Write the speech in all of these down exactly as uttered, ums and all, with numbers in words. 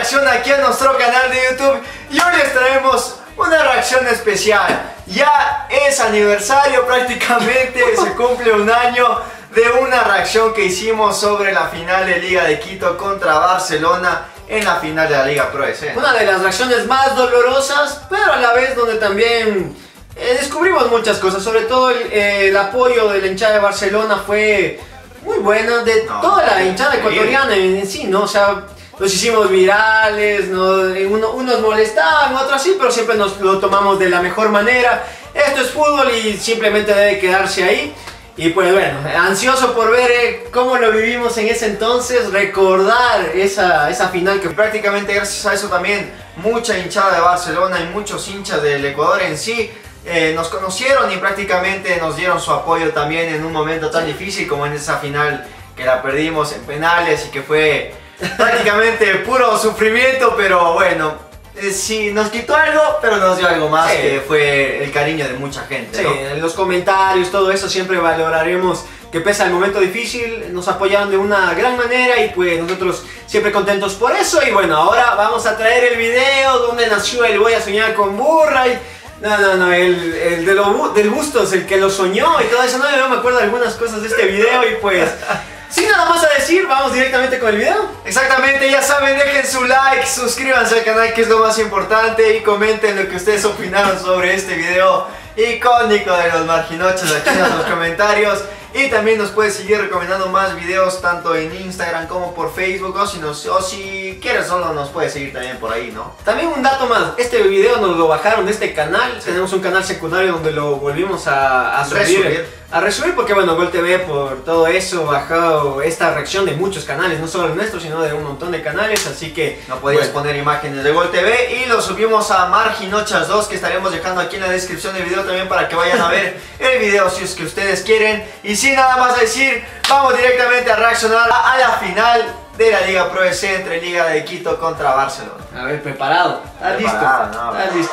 reacción aquí a nuestro canal de YouTube y hoy les traemos una reacción especial. Ya es aniversario prácticamente, se cumple un año de una reacción que hicimos sobre la final de Liga de Quito contra Barcelona en la final de la Liga Pro S. Una de las reacciones más dolorosas, pero a la vez donde también eh, descubrimos muchas cosas, sobre todo el, eh, el apoyo de la hinchada de Barcelona fue muy buena, de no, toda la hinchada ecuatoriana en, en sí, ¿no? O sea, los hicimos virales, ¿no? Uno, unos molestaban, otros sí, pero siempre nos lo tomamos de la mejor manera. Esto es fútbol y simplemente debe quedarse ahí. Y pues bueno, ansioso por ver eh, cómo lo vivimos en ese entonces, recordar esa, esa final que prácticamente gracias a eso también mucha hinchada de Barcelona y muchos hinchas del Ecuador en sí eh, nos conocieron y prácticamente nos dieron su apoyo también en un momento tan difícil como en esa final que la perdimos en penales y que fue prácticamente puro sufrimiento, pero bueno. Eh, sí, nos quitó algo, pero nos dio algo más, sí, que fue el cariño de mucha gente, sí, ¿no? En los comentarios, todo eso siempre valoraremos que pese al momento difícil, nos apoyaron de una gran manera y pues nosotros siempre contentos por eso. Y bueno, ahora vamos a traer el video donde nació el Voy a soñar con Burra y... No, no, no, el, el de lo, del Bustos, el que lo soñó y todo eso, no, yo me acuerdo de algunas cosas de este video y pues... Sin nada más a decir, vamos directamente con el video. Exactamente, ya saben, dejen su like, suscríbanse al canal que es lo más importante y comenten lo que ustedes opinaron sobre este video icónico de los Marginochos aquí en los comentarios. Y también nos puedes seguir recomendando más videos tanto en Instagram como por Facebook o si, nos, o si quieres solo nos puedes seguir también por ahí, ¿no? También un dato más, este video nos lo bajaron de este canal, sí. Tenemos un canal secundario donde lo volvimos a, a subir. Resubir. A resumir porque bueno, Gol T V por todo eso bajó esta reacción de muchos canales, no solo el nuestro sino de un montón de canales, así que no podías bueno. poner imágenes de Gol T V y lo subimos a Marginochas dos que estaremos dejando aquí en la descripción del video también para que vayan a ver el video si es que ustedes quieren. Y sin nada más a decir, vamos directamente a reaccionar a, a la final de la Liga Pro S entre Liga de Quito contra Barcelona. A ver, preparado, ¿estás listo? No, ¿Estás listo?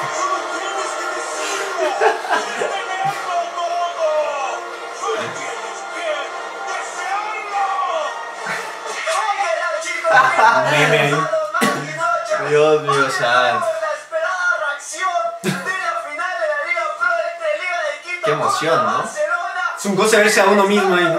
Meme. Dios mío santo. Qué emoción, ¿no? Es un goce verse a uno mismo ahí, ¿no?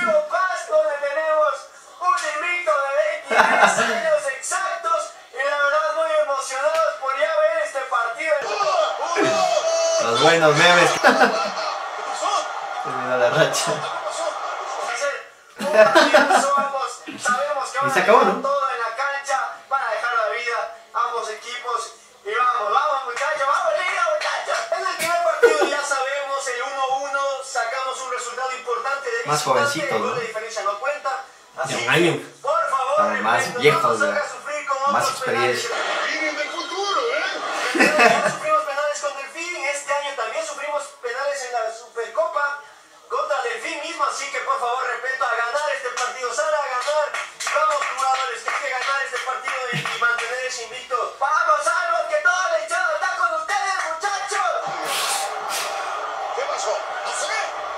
Los buenos memes. Terminó la racha. Y se acabó, ¿no? Todo en la cancha para dejar la vida ambos equipos. Y vamos, vamos muchachos, vamos liga muchachos. En el primer partido ya sabemos el uno uno, sacamos un resultado importante de más jovencitos, ¿no? De diferencia no cuenta. Así de un año. Que, por favor, más viejos, no más experiencia. Vienen del futuro, ¿eh? Ya sufrimos penales con Delfín, este año también sufrimos penales en la Supercopa contra Delfín mismo, así que por favor, respeto a ganar este partido, Sara, a ganar. Vamos jugadores, que hay que ganar este partido y, y mantener ese invicto. Vamos, Álvaro, que toda la hinchada está con ustedes, muchachos. ¿Qué pasó? No sé.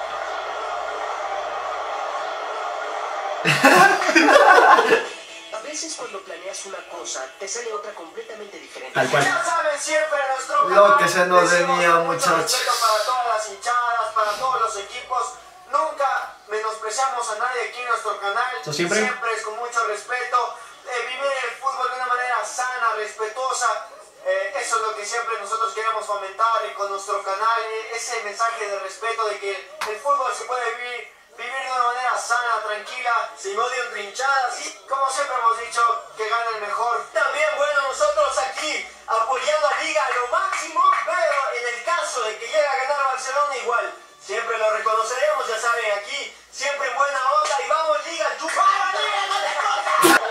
A veces cuando planeas una cosa, te sale otra completamente diferente. Tal cual. Ya saben siempre nuestro lo canal, que se nos venía, muchachos. Para todas las hinchadas, para todos los equipos. Nunca menospreciamos a nadie aquí en nuestro canal. ¿Eso siempre? Siempre es con mucho respeto. Eh, vivir el fútbol de una manera sana, respetuosa. Eh, eso es lo que siempre nosotros queremos fomentar y con nuestro canal. Eh, ese mensaje de respeto de que el fútbol se puede vivir, vivir de una manera sana, tranquila, sin odio entre hinchadas. Y como siempre hemos dicho, que gane el mejor. También, bueno, nosotros aquí apoyando a Liga a lo máximo, pero en el caso de que llegue a ganar Barcelona igual. Siempre lo reconoceremos, ya saben, aquí, siempre en buena onda y vamos Liga, chupamos Liga, no te cortas.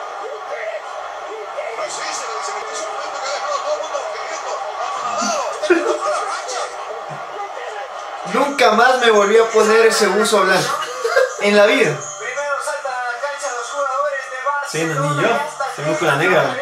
Nunca más me volví a poner ese buzo blanco en la vida. Primero saltan a la cancha los jugadores de Barcelona. Sí, no, ni yo, se me la negra.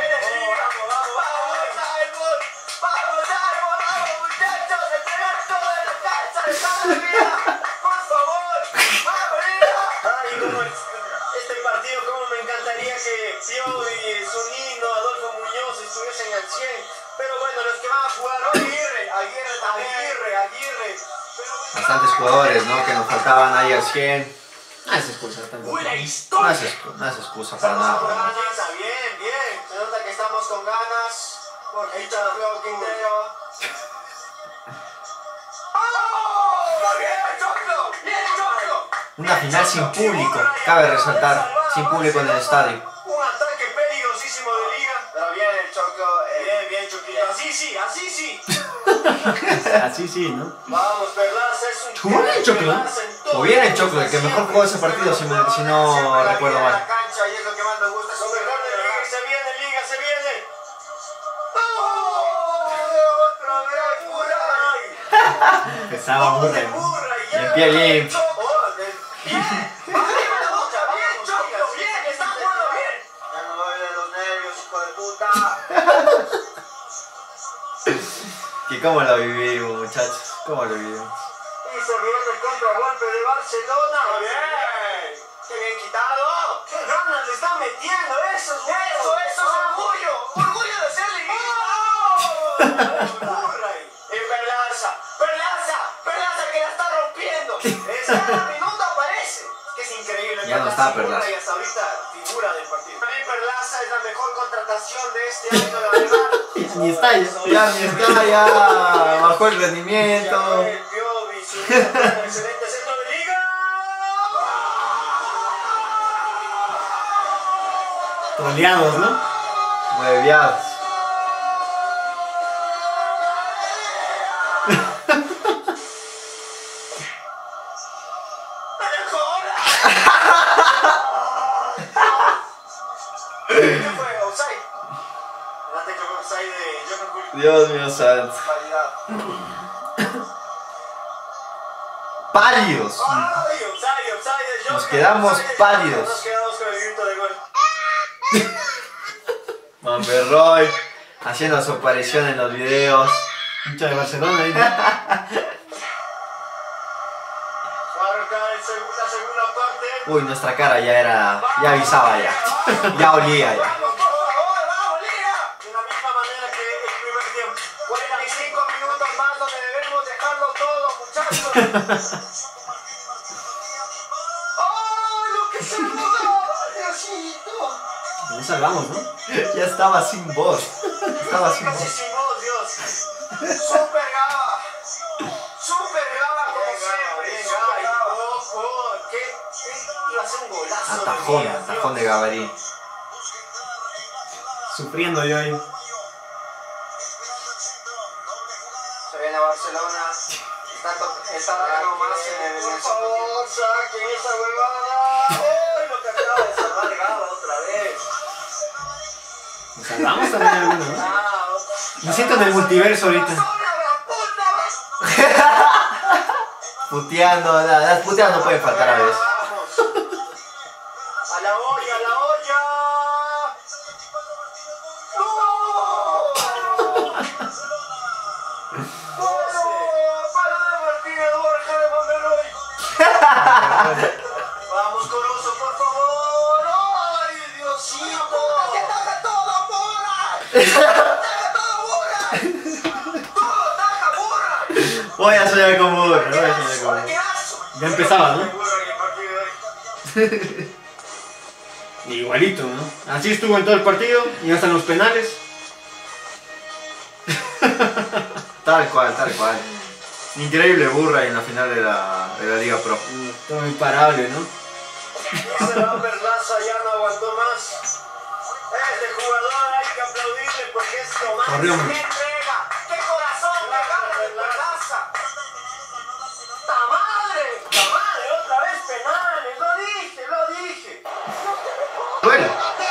Por favor, vamos, Liga. Ay, como este partido, como me encantaría que Pio y Zunino, Adolfo Muñoz estuviesen al cien. Pero bueno, los que van a jugar hoy, Aguirre, Aguirre también, Aguirre, Aguirre. Pero... Bastantes jugadores, ¿no? Que nos faltaban ahí al cien. No es excusa tampoco. Buena No es, historia. excu- no es excusa para Estamos con nada. ganas, bien, bien. Se nota que estamos con ganas. Porque ahí está Flo Quintero. ¡Oh! ¡Bien, Choclo! ¡Bien, Choclo! Una final sin público, cabe resaltar, sin público en el estadio. Un ataque peligrosísimo de liga. Pero bien el Choclo. eh, bien, bien, Choquito. Así sí, así sí. Así sí, ¿no? Vamos, Perlaza es un... Jugó bien Choclo, ¿no? O bien el Choclo, el que mejor jugó ese partido, si, me- si no recuerdo mal. La cancha y es lo que más me gusta. Es lo mejor de liga y se viene, liga, se viene. ¡Oh! ¡Otra vez, Murray! Empezaba Murray. Murray, Y en pie limpio. Oh, de- bien. Arriba la lucha, bien, Choclo, bien, está jugando bien. Ya no me de los nervios, hijo de puta. ¿Y cómo lo vivimos, muchachos? ¿Cómo lo vivimos? Y se viene el contragolpe de Barcelona. Bien. Qué bien quitado. Qué ganas le están metiendo. Eso es bueno. Eso, eso es orgullo. Orgullo de ser liguista. Murray. Y Perlaza. Perlaza. Perlaza que la está rompiendo. Es cada minuto aparece. Que es increíble. Ya no está Perlaza. Murray hasta ahorita figura del partido. Para mí Perlaza es la mejor contratación de este año, la verdad. Ni está ya. Ya ni está, ya bajó el rendimiento. El Piovi, su excelente centro de liga. Troleados, ¿no? Hueviados. ¿Qué fue? ¿Offside? Date que fue offside de Johan Cruyff. Dios mío santo. Calidad. Pálidos. ¡Ay, offside, offside de Johan! Nos quedamos Offside. pálidos. Nos quedamos con el grito de gol. Manberroy haciendo su aparición en los videos. Hincha de Barcelona ahí. Va a arrancar el seg- la segunda parte. Uy, nuestra cara ya era, ya avisaba ya. Ya olía ya. ¡Vamos, por favor! ¡Vamos, liga! De la misma manera que el primer tiempo. cuarenta y cinco minutos más donde debemos dejarlo todo, muchachos. ¡Oh, lo que se rodó! ¡Diosito! No salvamos, ¿no? Ya estaba sin voz. Estaba sin Casi voz. sin voz, Dios. Super Gaba. Super Gaba, como siempre. Super Gaba. Ojo, ¿qué? ¿Qué? Iba a ser un golazo. de Atajón, Díaz, atajón Dios. de Gabarín. Sufriendo yo ahí. Se viene a Barcelona. Está, to- está dando más en el. Por favor, saquen esa huevada. ¡Ay, lo que acaba de salvar Gaba otra vez! Nos salvamos también algunos, ¿no? Ah, Me siento en el multiverso ahorita. Puteando, la- las puteadas no pueden faltar a veces. Vamos. A la olla, a la olla. ¡No! ¡No! ¡Para de Martínez, Borja de Monterrey! Vamos, Corozo, por favor. ¡Ay, Diosito! ¡Que taja todo, burra! ¡Taja todo, burra! ¡Todo taja, burra! Voy a soñar con burro, voy a soñar con burro. ¡Qué asco! Ya empezaba, ¿no? Burra en el partido de hoy. Igualito, ¿no? Así estuvo en todo el partido y hasta en los penales. Tal cual, tal cual. Increíble burra en la final de la, de la Liga Pro. Todo imparable, ¿no? Ese va Perlaza ya no aguantó más. Este jugador hay que aplaudirle porque es lo más. Corrió ¡Qué mucho. entrega! ¡Qué corazón! ¡Qué gana de Perlaza! ¡Ta madre! ¡Ta madre! ¡Otra vez penales! ¡Lo dije! ¡Lo dije! Duele.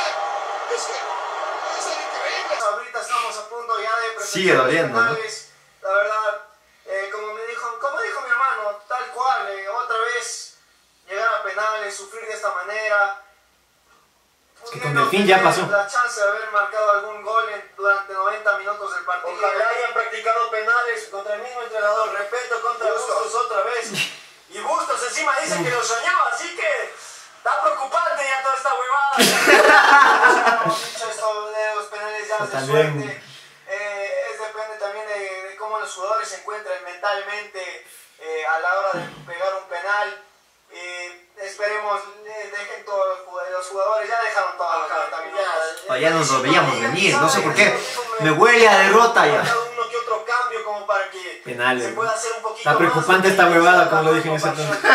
Ahorita estamos a punto ya de presentar Sigue doliendo, los ¿no? penales. La verdad, eh, como me dijo, como dijo mi hermano, tal cual, eh, otra vez llegar a penales, sufrir de esta manera. Es que con Delfín ya pasó. La chance de haber marcado algún gol en- durante noventa minutos del partido. Ojalá hayan practicado penales contra el mismo entrenador. Respeto contra Bustos otra vez. Y Bustos encima dice que lo soñaba, así que está preocupante ya toda esta huevada. Dicho esto de los penales ya Yo de también. suerte. Eh, es depende también de, de cómo los jugadores se encuentran mentalmente eh, a la hora de pegar un penal. Eh, esperemos, eh, dejen todos los jugadores, ya dejaron todo acá también. Oh, ya nos lo veíamos venir, no sé por qué. Me huele a derrota ya. Uno que otro cambio como para que Penales, se pueda hacer un poquito está más preocupante de esta huevada, como lo dije en ese pasión. punto.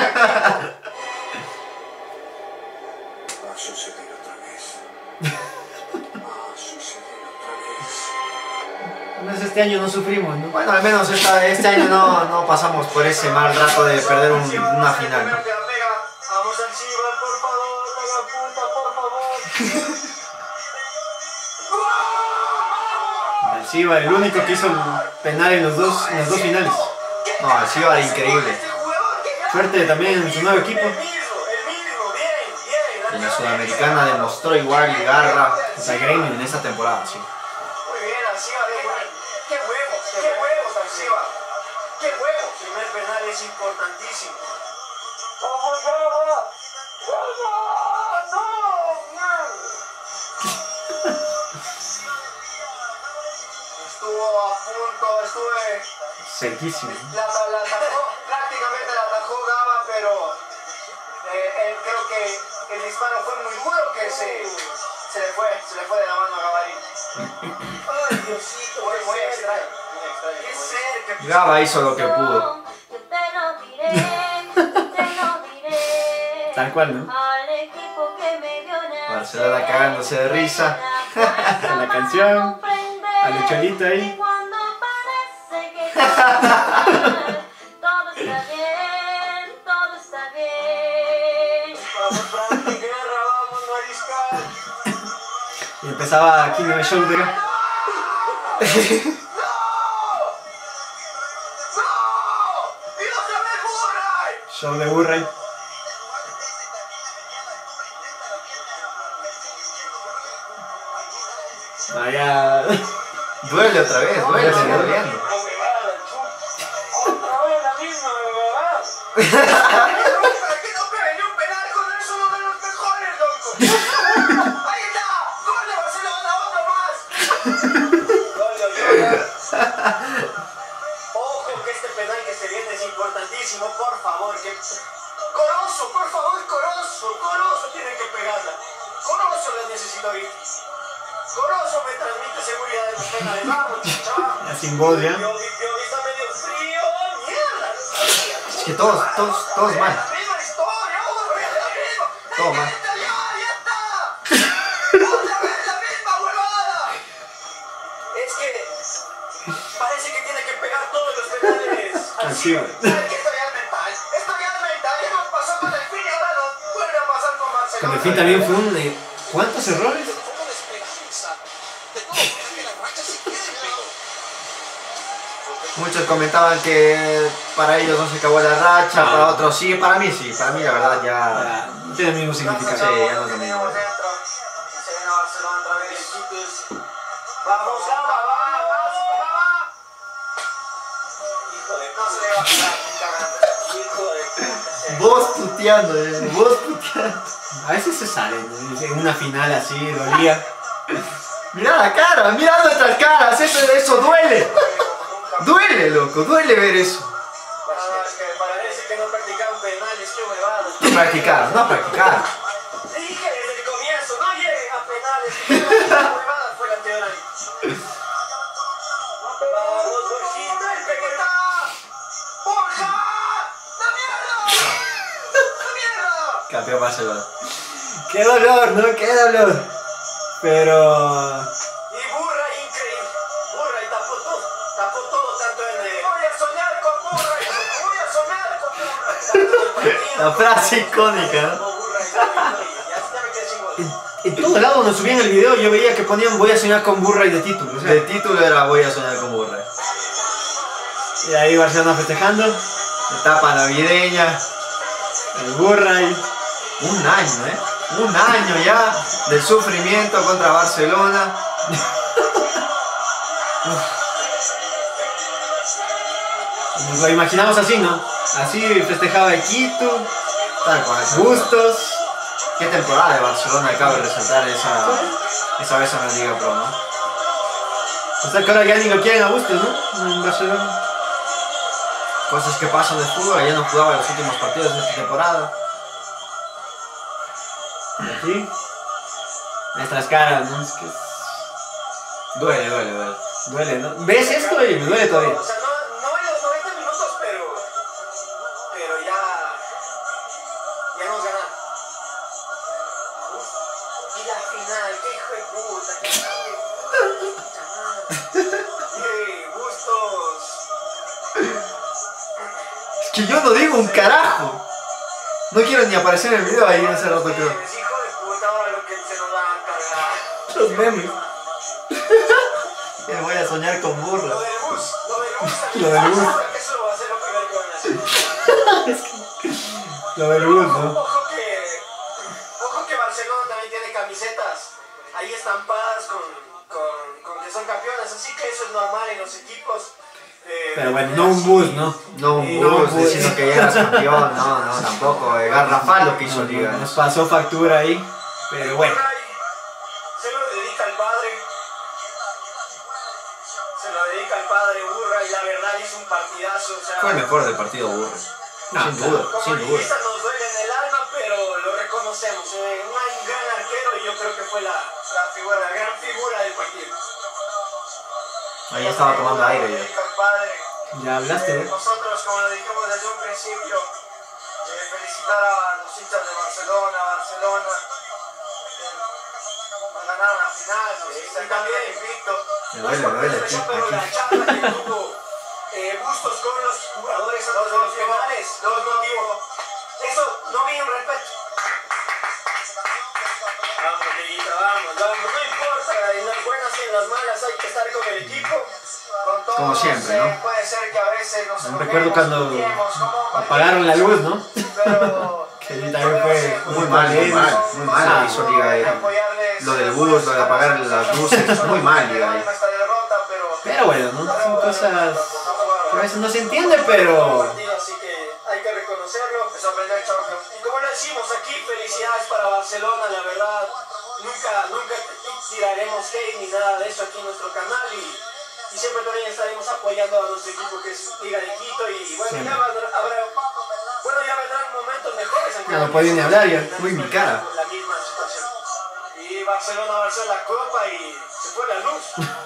Va a suceder otra vez. Va a suceder otra vez. Entonces este año no sufrimos, ¿no? Bueno, al menos esta- este año no, no pasamos por ese mal rato de perder un- una final, ¿no? Vamos al Chiva, por favor, la puta, por favor. Alciba, el único que hizo el penal en, los dos, en las dos finales. No, el Cibar increíble. Suerte también en su nuevo equipo. El mismo, el mismo, bien, bien. En la Sudamericana demostró igual garra Contra Gremio. en esta temporada, sí. Muy bien, Alciba, bien. Qué huevos, qué huevos, Alciba. Qué huevos. Primer penal es importantísimo. ¡Vamos, vamos! ¡Vamos! ¡No! ¡No! Estuvo a punto, estuve... Cerquísimo. La, la, la atajó, prácticamente la atajó Gaba, pero eh, él, creo que el disparo fue muy duro que se, se le fue, se le fue de la mano a Gabarín. Ay, Diosito, muy, muy extraño, muy extraño. Qué cerca. Gaba hizo lo que pudo. Yo te lo diré, te lo diré. Tal cual, ¿no? Al equipo que me vio nacer. Barcelona cagándose de risa. La canción, a Lucholito ahí. Y cuando parece que todo está bien, todo está bien. Vamos, Frankie Guerra, vamos, Mariscal. Y empezaba aquí en el shoulder. ¡No! ¡Y otra vez Murray! Show de Burray. Vaya. Duele otra vez, duele, sigue doliendo. La huevada, chup. Otra vez la misma huevada. ¿Para qué no peguen un penal con eso uno de los mejores, loco? ¡Ahí está! ¡Gol de Barcelona, otro más! Gol de Barcelona. Ojo que este penal que se viene es importantísimo, por favor. Que... Corozo, por favor, Corozo. Corozo tiene que pegarla. Corozo la necesito ahorita. Corozo me transmite seguridad de los penales. Vamos, chaval. Ya sin voz, ya. Yo, yo, está medio frío. Mierda. Es que todos, todos, todos mal. La misma historia, otra vez la misma. Todo mal. ¡Ya está, ya, ya está! ¡Otra vez la misma huevada! Es que parece que tiene que pegar todos los penales. Así, güey. ¿Sabes que esto ya es mental? Esto ya es mental. Ya nos pasó con el fin y ahora nos vuelve a pasar con Barcelona. Con el fin también fue un... eh, ¿Cuántos errores? ¿Cómo la esperanza? De todo que la racha se quede, pero... Muchos comentaban que para ellos no se acabó la racha, para otros sí, para mí sí, para mí la verdad ya... Ah, no tiene el mismo significado. Sí, ya no es lo mismo. Se viene Barcelona otra vez. Vamos, Gaba, vamos, Gaba. Hijo de no se le va a quitar, cagando. Hijo de puta. Vos puteando, eh, vos puteando. A veces se sale, ¿no? En una final así, dolía. Mira la cara, mira nuestras caras, eso, eso duele. Duele, loco, duele ver eso. Ah, es que parece que no practicaron penales, qué huevada. No practicar, no practicar. Dije desde el comienzo, no lleguen a penales. Qué huevada fue la anterior ahí. Vamos, Borjita, el pequeta. ¡Borja! ¡La mierda! ¡La mierda! Campeón Barcelona. ¡Qué dolor, ¿no? ¡Qué dolor! Pero... Y Burray increíble. Burray tapó todo. Tapó todo tanto en el... Voy a soñar con Burray. Voy a soñar con Burray. La frase icónica, ¿no? Tapó Burray, la victoria. Ya, ya me quedé sin gol. En, en todo lado donde subían el video yo veía que ponían voy a soñar con Burray de título. O sea, De título era voy a soñar con Burray. y ahí Barcelona festejando. Etapa navideña. El Burray. Un año, ¿eh? Un año ya del sufrimiento contra Barcelona. Nos lo imaginamos así, ¿no? Así festejaba Quito, Tal cual. Bustos, Qué temporada de Barcelona acaba de resaltar esa, esa vez en la Liga Pro, ¿no? O sea que ahora ya ni lo quieren a Bustos, ¿no? En Barcelona. Cosas que pasan del fútbol, ya no jugaba los últimos partidos de esta temporada. Aquí. Nuestras caras, ¿no? Es que Duele, duele, duele. duele, ¿no? ¿Ves esto? Y me duele todavía. O sea, no, no en los noventa minutos, pero. Pero ya. Ya nos ganaron. Y la final, qué hijo de puta, qué hijo de puta madre. Qué gustos. Es que yo no digo un carajo. No quiero ni aparecer en el video ahí en ese rato, creo. Es hijo de puta, ahora lo que se nos va a cargar. Los memes. Me voy a soñar con burro. Lo del bus, lo del bus. Lo del bus. Eso va a ser lo primero que van a hacer. Lo del bus, ¿no? Ojo que, ojo que Barcelona también tiene camisetas ahí estampadas con, con, con que son campeones, así que eso es normal en los equipos. Eh, Pero bueno, no un bus, ¿no? No un Eh, bus no un bus. diciendo que ya eras campeón, no, no, tampoco. eh, Garrafal lo que hizo Liga. Nos pasó factura ahí. Pero bueno. Se lo dedica al padre. Se lo dedica al padre Burra y la verdad hizo un partidazo. O sea, Fue el mejor del partido burro. No, sin claro. duda, como sin duda. liguistas nos duele en el alma, pero lo reconocemos. Eh, un gran arquero y yo creo que fue la, la figura, la gran figura del partido. Ahí estaba tomando aire ya. Dedica al padre. Ya hablaste, Eh, ¿no? nosotros, como lo dijimos desde un principio, eh, felicitar a los hinchas de Barcelona, Barcelona. Nos ganaron la final, nos y también invicto. Me duele, me duele aquí, Pero aquí. la charla que tuvo eh, Bustos con los jugadores antes de los finales, los motivos. Eso no viene un respeto. Vamos, Liguita, vamos, vamos. No importa, en las buenas y en las malas hay que estar con el equipo. Con todos, Como siempre, ¿no? eh, puede ser que a veces nos Me recuerdo cuando enojemos, como apagaron la luz, ¿no? Pero Que también fue Muy mal, muy mal, muy mal lo que hizo Liga ahí. Lo del bus, lo de apagar las luces, muy mal Liga ahí. Pero bueno, ¿no? Son cosas que a veces no se entiende, pero... Así que hay que reconocerlo, es aprender Champions. Y como lo decimos aquí, felicidades para Barcelona, la verdad. Nunca, nunca tiraremos hate ni nada de eso aquí en nuestro canal y, y siempre también estaremos apoyando a nuestro equipo que es Liga de Quito y bueno, Siempre. ya habrá, habrá- bueno, ya vendrán momentos mejores. en que Ya no puedo ni hablar ya. Uy, mi cara. La misma situación. Y Barcelona va a hacer la copa y se fue la luz.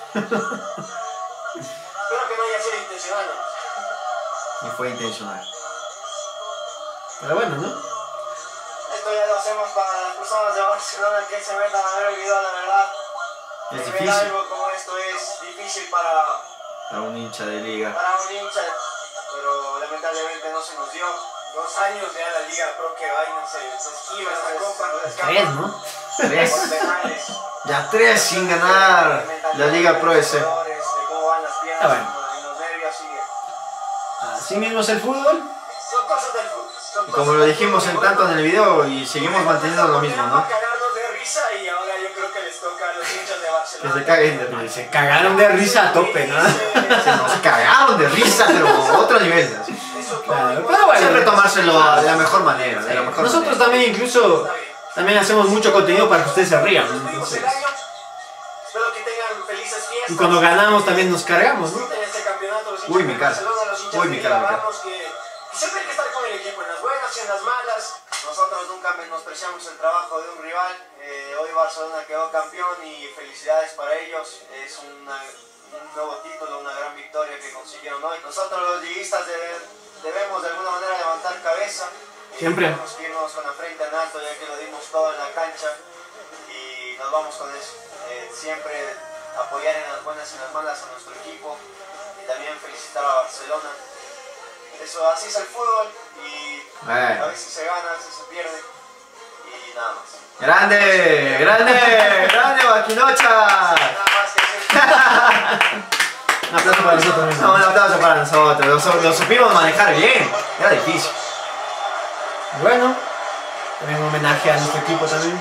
Espero que no haya sido intencional, ¿no? Y fue intencional. Pero bueno, ¿no? Esto ya lo hacemos para las personas de Barcelona que se metan a ver el video, la verdad. Es Ver difícil algo como esto es difícil para, para un hincha de Liga. para un hincha, pero lamentablemente no se nos dio. Dos años ya la Liga Pro que va y no se, se esquiva esta copa. se escapa Tres, ¿no? Tres. por penales. Ya tres sin ganar la Liga Pro S. De cómo van las piernas Ah, bueno. y los nervios y Así mismo es el fútbol. son cosas del fútbol. son Y como cosas lo del dijimos en fútbol. tanto en el video y seguimos manteniendo lo mismo, ¿no? Cagarnos de risa y ahora yo creo que les toca a los hinchas de Que Barcelona. se caguen de risa. Se cagaron de risa a tope, ¿no? Se nos cagaron de risa, pero a otro nivel. así. Claro, pero Hay que bueno. retomárselo de la mejor manera. De la mejor Nosotros manera. también incluso también hacemos mucho contenido para que ustedes se rían, ¿no? Entonces, Espero que tengan felices fiestas. y cuando ganamos también nos cargamos, ¿no? Disfruten este campeonato, los hinchas Uy, mi de cara. Barcelona, los hinchas Uy, de mi Liga, cara, mi cara. vamos, que que siempre hay que estar con el equipo, en las buenas y en las malas. Nosotros nunca menospreciamos el trabajo de un rival. Eh, hoy Barcelona quedó campeón y felicidades para ellos. Es una- un nuevo título, una gran victoria que consiguieron hoy. Nosotros los liguistas debe- debemos de alguna manera levantar cabeza. Eh, Siempre. Tenemos que irnos con la frente en alto ya que lo dimos todo en la cancha y nos vamos con eso. Eh, siempre apoyar en las buenas y en las malas a nuestro equipo y también felicitar a Barcelona. Eso, así es el fútbol y Eh. a veces se gana, a veces se pierde y nada más. Grande, grande, grande, Maquinocha. Nada más que decir. Un aplauso para nosotros No, mismos. un aplauso para nosotros. Lo, su- lo supimos manejar bien. Era difícil. Bueno, también un homenaje a nuestro equipo también.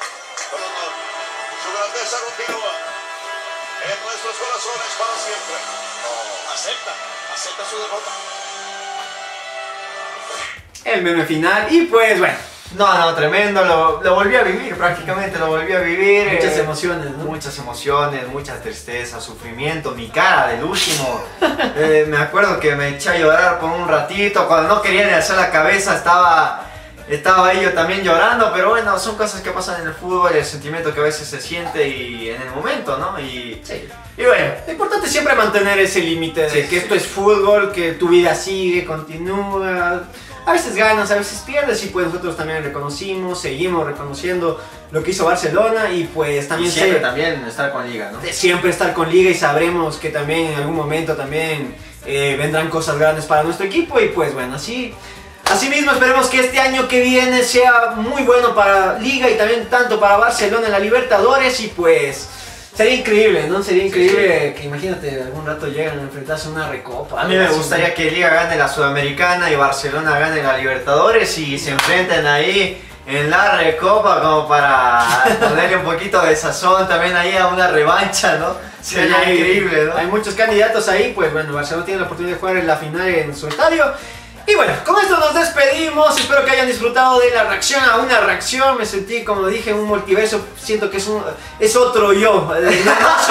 Su grandeza continúa en nuestros corazones para siempre. No, acepta, acepta su derrota. El meme final y pues bueno, No, no, tremendo, lo, lo volví a vivir prácticamente, lo volví a vivir. Muchas eh, emociones, ¿no? Muchas emociones, mucha tristeza, sufrimiento, mi cara del último. eh, me acuerdo que me eché a llorar por un ratito, cuando no quería ni alzar la cabeza estaba, estaba ahí yo también llorando, pero bueno, son cosas que pasan en el fútbol, el sentimiento que a veces se siente y en el momento, ¿no? Y, Sí. y bueno, Lo importante es siempre mantener ese límite de Sí, que sí. esto es fútbol, que tu vida sigue, continúa. A veces ganas, a veces pierdes y pues nosotros también reconocimos, seguimos reconociendo lo que hizo Barcelona y pues y también siempre sé- también estar con Liga, ¿no? de siempre estar con Liga y sabremos que también en algún momento también eh, vendrán cosas grandes para nuestro equipo y pues bueno, así, así mismo esperemos que este año que viene sea muy bueno para Liga y también tanto para Barcelona en la Libertadores y pues sería increíble, ¿no? Sería increíble que imagínate algún rato llegan a enfrentarse a una recopa. A mí me gustaría que Liga gane la Sudamericana y Barcelona gane la Libertadores y se enfrenten ahí en la Recopa como para ponerle un poquito de sazón también ahí a una revancha, ¿no? Sería hay, increíble, ¿no? Hay muchos candidatos ahí, pues bueno, Barcelona tiene la oportunidad de jugar en la final en su estadio. Y bueno, con esto nos despedimos, espero que hayan disfrutado de la reacción a una reacción, me sentí como dije en un multiverso, siento que es un es otro yo, no, no soy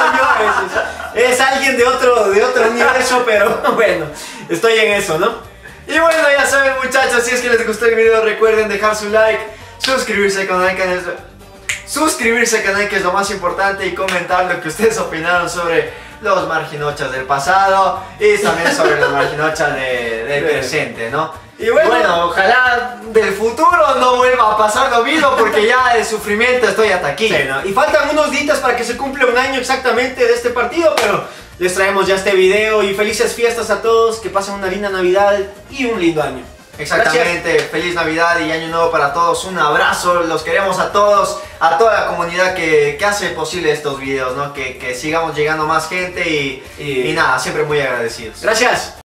yo, es, es alguien de otro, de otro universo, pero bueno, estoy en eso, ¿no? Y bueno, ya saben muchachos, si es que les gustó el video recuerden dejar su like, suscribirse al canal que es, suscribirse al canal que es lo más importante y comentar lo que ustedes opinaron sobre los marginochas del pasado y también sobre los marginochas de, del presente, ¿no? Y bueno, bueno, ojalá del futuro no vuelva a pasar lo mismo porque ya de sufrimiento estoy hasta aquí. Sí, ¿no? Y faltan unos días para que se cumpla un año exactamente de este partido, pero les traemos ya este video y felices fiestas a todos, que pasen una linda Navidad y un lindo año. Exactamente, Gracias. feliz Navidad y Año Nuevo para todos, un abrazo, los queremos a todos, a toda la comunidad que, que hace posible estos videos, ¿no? Que, que sigamos llegando más gente y, Y- y nada, siempre muy agradecidos. Gracias.